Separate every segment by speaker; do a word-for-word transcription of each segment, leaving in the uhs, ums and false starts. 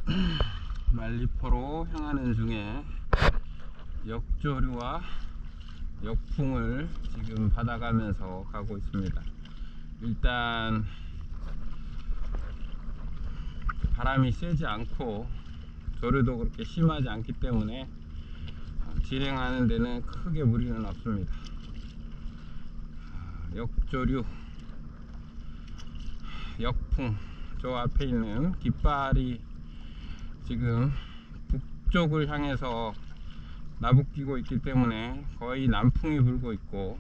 Speaker 1: 말리포로 향하는 중에 역조류와 역풍을 지금 받아가면서 가고 있습니다. 일단 바람이 세지 않고 조류도 그렇게 심하지 않기 때문에 진행하는 데는 크게 무리는 없습니다. 역조류, 역풍, 저 앞에 있는 깃발이 지금 북쪽을 향해서 나부끼고 있기 때문에 거의 남풍이 불고 있고,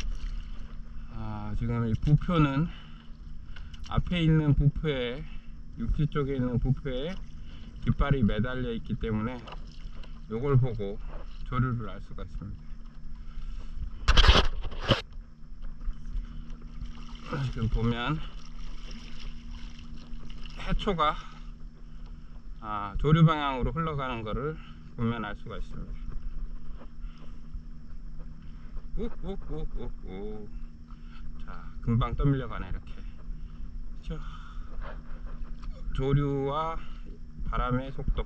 Speaker 1: 아, 지금 이 부표는 앞에 있는 부표에, 육지 쪽에 있는 부표에 깃발이 매달려 있기 때문에 요걸 보고 조류를 알 수가 있습니다. 지금 보면 해초가 아, 조류 방향으로 흘러가는 것을 보면 알 수가 있습니다. 우우우우우. 자, 금방 떠밀려 가네. 이렇게 자, 조류와 바람의 속도.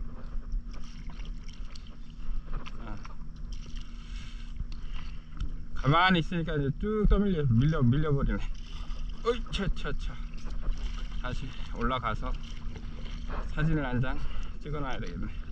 Speaker 1: 아, 가만히 있으니까 이제 쭉 떠밀려 밀려 밀려버리네. 어이 차차차. 다시 올라가서 사진을 한 장 찍어 놔야 되겠네.